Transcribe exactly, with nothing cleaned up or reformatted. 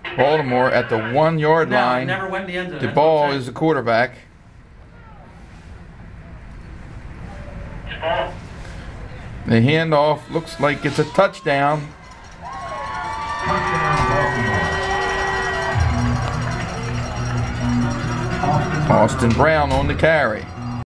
Baltimore at the one yard No, it line. never went in the end zone. The That's what I'm ball saying. is the quarterback. The handoff looks like it's a touchdown. Austin Brown on the carry.